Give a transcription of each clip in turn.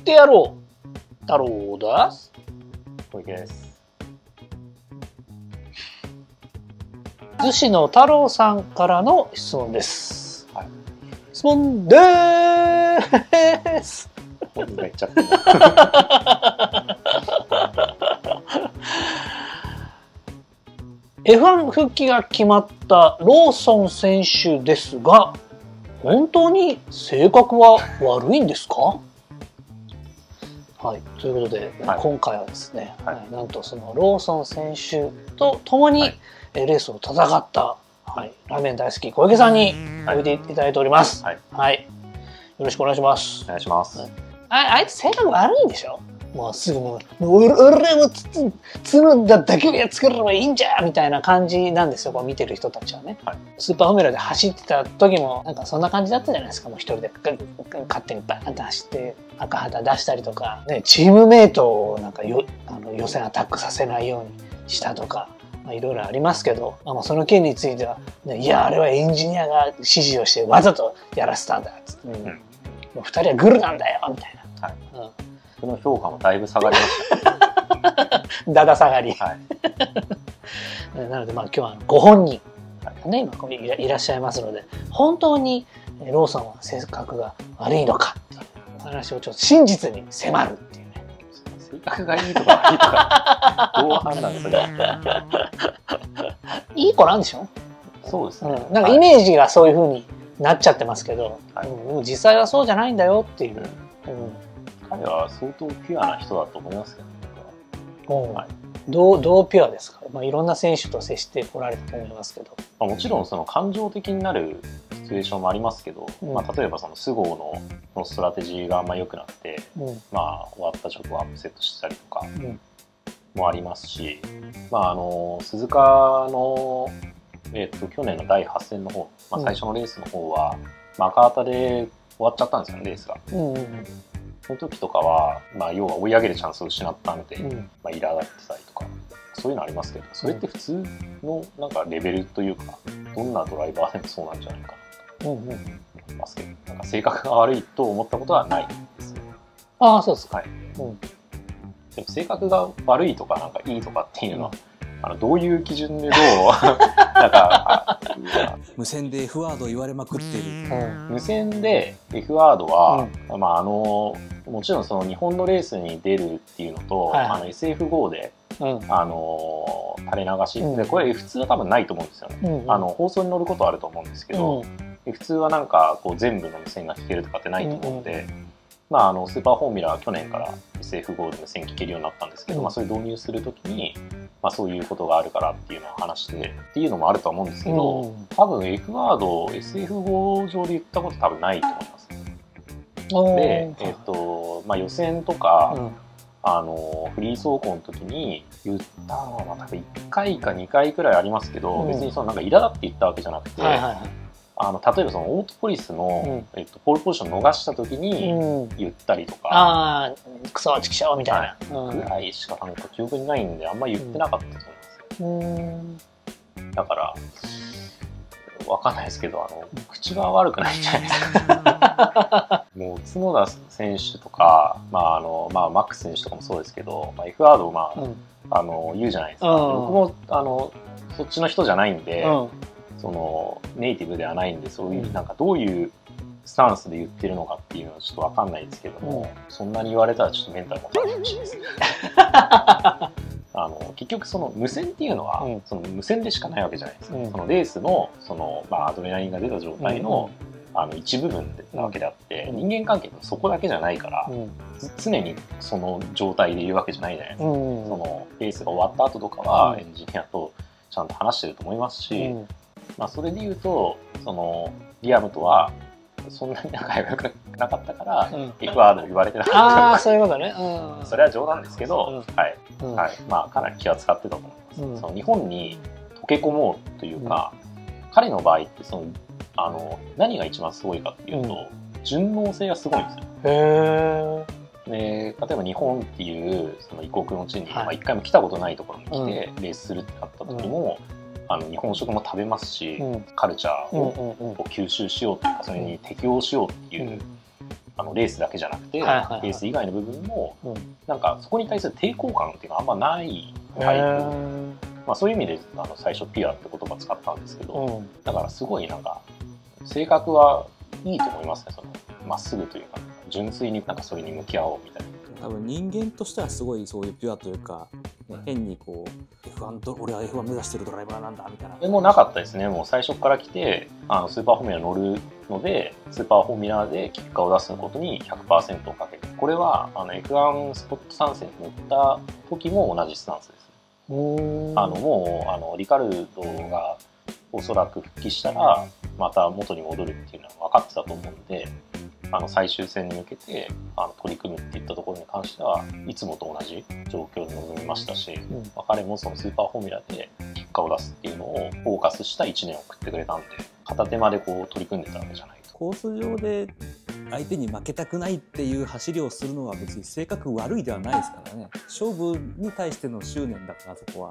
ってやろう太郎です。 小池です。 逗子の太郎さんからの質問です。 はい、 質問でーす。 本人が言っちゃってる。 F1 復帰が決まったローソン選手ですが、本当に性格は悪いんですか？はい、ということで、 はい、 今回はですね、 はい、 なんとそのローソン選手と共に、レースを戦った、はい、ラーメン大好き小池さんにおいでいただいております。はい、はい、よろしくお願いします。 お願いします。 あいつ性格悪いんでしょ？もうすぐもう俺も角田だけ作ればいいんじゃみたいな感じなんですよ、こう見てる人たちはね。はい、スーパーフォーミュラで走ってた時もなんかそんな感じだったじゃないですか。もう一人で勝手にバーンと走って赤旗出したりとか、ね、チームメイトをなんか予選アタックさせないようにしたとか。いろいろありますけど、その件については、ね、いやあれはエンジニアが指示をしてわざとやらせたんだっつって、もう2人はグルなんだよみたいな。はい、 その評価もだいぶ下がりました。 だだ下がり。はい、なので今日はご本人がね、今いらっしゃいますので、本当にローソンは性格が悪いのかっていう話をちょっと真実に迫るっていうね。 性格がいいとか悪いとかどう判断する？ いい子なんでしょ？ そうですね。 なんかイメージがそういう風になっちゃってますけど、でも実際はそうじゃないんだよっていう。 彼は相当ピュアな人だと思いますけどね。 どうピュアですか？いろんな選手と接してこられたと思いますけど。 もちろんその感情的になるシチュエーションもありますけど、例えばその菅生のストラテジーがあんま良くなくて、終わった直後アップセットしたりとかもありますし、鈴鹿の、去年の第8戦の方、最初のレースの方は赤旗で終わっちゃったんですよね、レースが。その時とかは、要は追い上げるチャンスを失ったので、苛立ってたりとか、そういうのありますけど、それって普通のなんかレベルというか、どんなドライバーでもそうなんじゃないかなと思いますけど、なんか性格が悪いと思ったことはないですよ。 ああ、そうですか。 でも性格が悪いとかなんかいいとかっていうのは、どういう基準でどうなんか無線で F ワード言われまくってる。 無線で F ワードは、もちろんその日本のレースに出るっていうのと、SF5 で、垂れ流しで、これ F2 は多分ないと思うんですよね。放送に乗ることはあると思うんですけど、F2 はなんかこう全部の無線が聞けるとかってないと思うので、スーパーフォーミュラーは去年から SF5 で無線聞けるようになったんですけど、それ導入するときに、そういうことがあるからっていうのを話してっていうのもあるとは思うんですけど、多分 F ワード SF5 上で言ったこと多分ないと思います。で、予選とか、フリー走行の時に言ったのは多分1回か2回くらいありますけど、別にそのなんか苛立って言ったわけじゃなくて、例えばそのオートポリスの、ポールポジション逃した時に言ったりとか、 クソチキショーみたいなぐらいしかなんか記憶にないんであんまり言ってなかったと思います。だからわかんないですけど、口は悪くないんじゃないですか。もう角田選手とか、マックス選手とかもそうですけど、F ワード言うじゃないですか。僕もそっちの人じゃないんで、そのネイティブではないんで、そういうなんかどういうスタンスで言ってるのかっていうのはちょっとわかんないですけども、そんなに言われたらちょっとメンタルも大変かもしれないですね。結局その無線っていうのは、その無線でしかないわけじゃないですか。そのレースのアドレナリンが出た状態の、一部分なわけであって、人間関係ってそこだけじゃないから、常にその状態でいるわけじゃないじゃないですか。そのレースが終わった後とかはエンジニアとちゃんと話してると思いますし、それで言うとそのリアムとはそんなに仲良くなかったから、F ワード言われてなかった。 ああ、そういうことね。 それは冗談ですけど、かなり気は使ってたと思います。その日本に溶け込もうというか、彼の場合ってその何が一番すごいかっていうと、順応性がすごいんですよ。で、例えば日本っていうその異国の地に一回も来たことないところに来てレースするってなった時も、日本食も食べますし、カルチャーを吸収しようというか、それに適応しようっていうレースだけじゃなくて、レース以外の部分も、なんかそこに対する抵抗感っていうのはあんまないタイプ、そういう意味で最初ピュアって言葉使ったんですけど、だからすごいなんか性格はいいと思いますね。そのまっすぐというか純粋になんかそれに向き合おうみたいな。 多分人間としてはすごいそういうピュアというか、変にこう F1 俺は F1 目指してるドライバーなんだみたいな。 でもなかったですね。もう最初から来てスーパーフォーミュラ乗るので、スーパーフォーミュラで結果を出すことに 100% をかける。これはF1 スポット参戦に乗った時も同じスタンスです。もうリカルドがおそらく復帰したらまた元に戻るっていうのは分かってたと思うんで、最終戦に向けて取り組むっていったところに関してはいつもと同じ状況に臨みましたし、彼もそのスーパーフォーミュラで結果を出すっていうのをフォーカスした1年を送ってくれたんで、片手間でこう取り組んでたわけじゃないと。 コース上で相手に負けたくないっていう走りをするのは別に性格悪いではないですからね。勝負に対しての執念だから、そこは。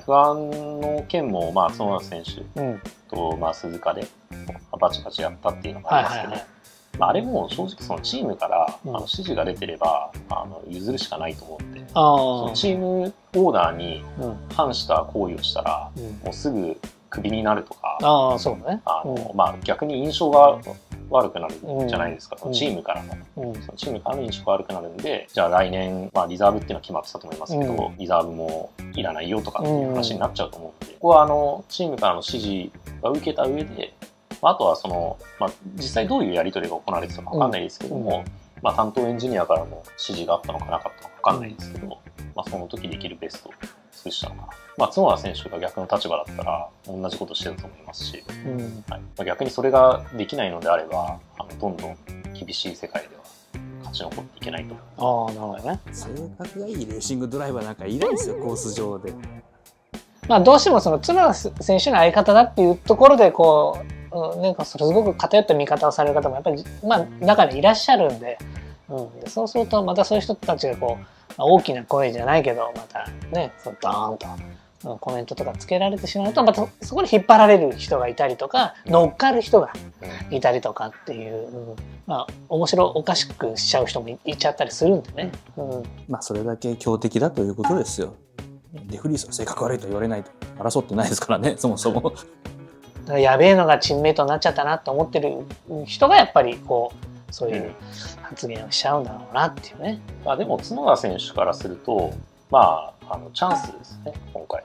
F1 の件も角田選手と鈴鹿でバチバチやったっていうのがありますけど、あれも正直そのチームから指示が出てれば譲るしかないと思うんで、そのチームオーダーに反した行為をしたらもうすぐクビになるとか、逆に印象が悪くなるじゃないですか、そのチームからの、そのチームからの印象が悪くなるんで、じゃあ来年、リザーブっていうのは決まってたと思いますけど、リザーブもいらないよとかっていう話になっちゃうと思うんで、ここはチームからの指示が受けた上で、あとはその、実際どういうやり取りが行われてたか分かんないですけども、担当エンジニアからの指示があったのかなかったのか分かんないですけど、その時できるベストを尽くしたのかな。角田選手が逆の立場だったら同じことしてたと思いますし、逆にそれができないのであればどんどん厳しい世界では勝ち残っていけないと思う。 なるほどね。 性格がいいレーシングドライバーなんかいないですよ、コース上で。 どうしてもその角田選手の相方だっていうところでこう、なんかすごく偏った見方をされる方もやっぱり中にいらっしゃるんで、でそうするとまたそういう人たちがこう大きな声じゃないけどまたねドーンとコメントとかつけられてしまうと、またそこに引っ張られる人がいたりとか乗っかる人がいたりとかっていう、面白おかしくしちゃう人もいちゃったりするんでね、 それだけ強敵だということですよ。デフリースは性格悪いと言われないと争ってないですからね、そもそも。 だからやべえのがチームメイトになっちゃったなと思ってる人がやっぱりこうそういう発言をしちゃうんだろうなっていうね。 でも角田選手からするとチャンスですね、今回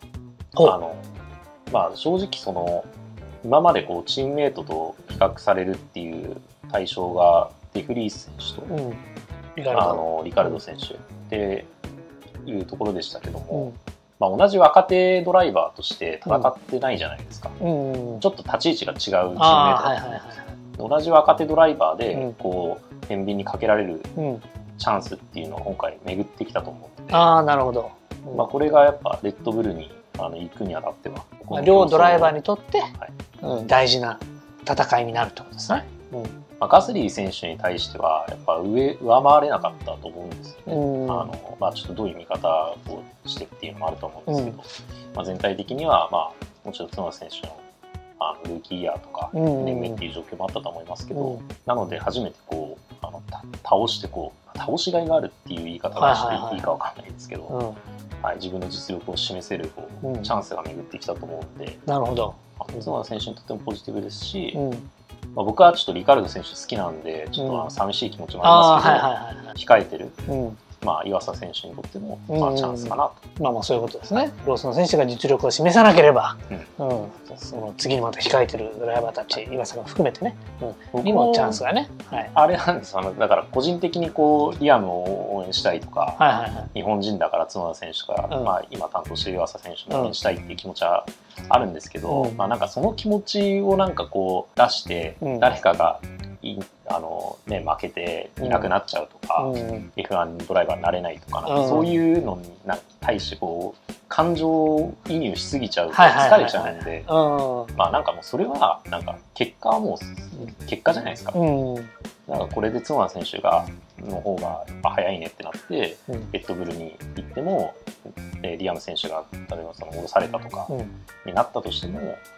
正直その今までこうチームメイトと比較されるっていう対象がデフリース選手と、リカルド選手っていうところでしたけども、同じ若手ドライバーとして戦ってないじゃないですか、ちょっと立ち位置が違うチームメイトだったんです。同じ若手ドライバーでこう天秤にかけられるチャンスっていうのを今回巡ってきたと思うので、 なるほど、 これがやっぱレッドブルに行くにあたっては両ドライバーにとって、大事な戦いになるってことですね。 ガスリー選手に対してはやっぱ上回れなかったと思うんですよね。ちょっとどういう見方をしてっていうのもあると思うんですけど、全体的にはもちろん角田選手のルーキーイヤーとか年目っていう状況もあったと思いますけど、なので初めてこう倒して倒しがいがあるっていう言い方がしていいかわかんないですけど、自分の実力を示せるチャンスが巡ってきたと思うんで、 なるほど、 角田選手にとってもポジティブですし、僕はちょっとリカルド選手好きなんでちょっと寂しい気持ちもありますけど、控えてる岩佐選手にとってもチャンスかなと。 そういうことですね。ローソン選手が実力を示さなければ、その次にまた控えてるドライバーたち、岩佐が含めてね、にもチャンスがね、 あれなんです。だから個人的にこうリアムを応援したいとか、日本人だから角田選手が、今担当している岩佐選手を応援したいっていう気持ちはあるんですけど、なんかその気持ちをなんかこう出して、誰かが負けていなくなっちゃうとか、F1 ドライバーになれないとか、そういうのに対してこう感情移入しすぎちゃうと疲れちゃうんで、なんかもうそれはなんか結果はもう結果じゃないですか。なんかこれで角田選手の方が早いねってなってレッドブルに行っても、リアム選手が例えば戻されたとかになったとしても、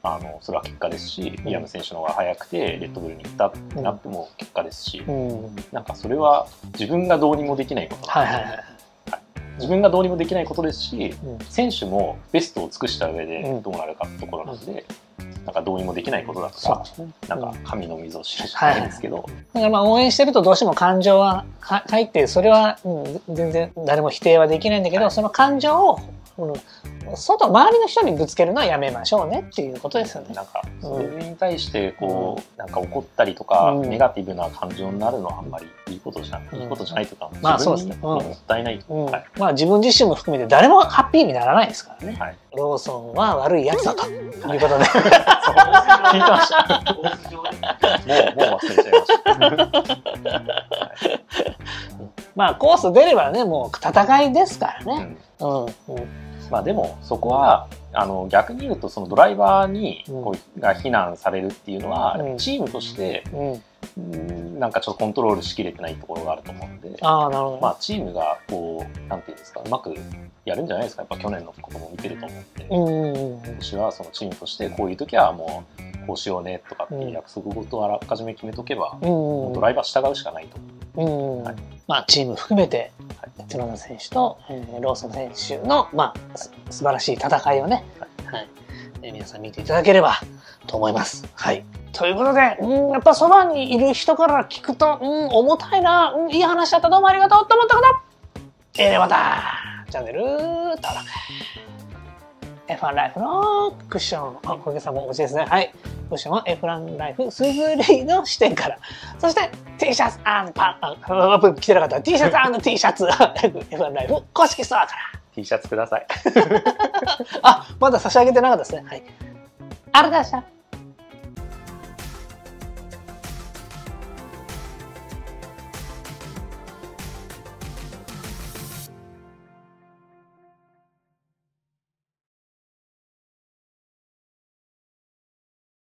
それは結果ですし、リアム選手の方が早くてレッドブルに行ったってなっても結果ですし、なんかそれは自分がどうにもできないことなんですよ。自分がどうにもできないことですし、選手もベストを尽くした上でどうなるかってところなんで、なんかどうにも全然どうにもできないことだから、なんか神の水を知るじゃないんですけど、 だからまあ応援してるとどうしても感情は入って、それは全然誰も否定はできないんだけど、その感情を周りの人にぶつけるのはやめましょうねっていうことですよね。 なんかそれに対してこう、なんか怒ったりとか、ネガティブな感情になるのはあんまりいいことじゃないというか、自分にもったいないと。 まあ自分自身も含めて誰もハッピーにならないですからね。ローソンは悪いやつだということで聞いてました。 もう忘れちゃいました。 まあコース出ればね、もう戦いですからね。 まあでもそこは逆に言うと、そのドライバーにが非難されるっていうのは、チームとしてなんかちょっとコントロールしきれてないところがあると思うんで、まあチームがこうなんていうんですか、うまくやるんじゃないですか。やっぱ去年のことも見てると思うんで、今年はそのチームとしてこういう時はもうこうしようねとかっていう約束事をあらかじめ決めとけば、ドライバー従うしかないと思う。 まあチーム含めて角田選手とローソン選手のまあ素晴らしい戦いをね、皆さん見ていただければと思います。はい。ということで、やっぱそばにいる人から聞くと、重たいな、いい話だった、どうもありがとうと思った方、またチャンネル登録。F1 ライフのクッション、小池さんもお持ちですね。はい。クッションは F1 ライフスズレイの視点から。そして T シャツ&着てなかった T シャツ&T シャツ F1 ライフ公式ストアから。 T シャツください。 まだ差し上げてなかったですね。はい。ありがとうございました。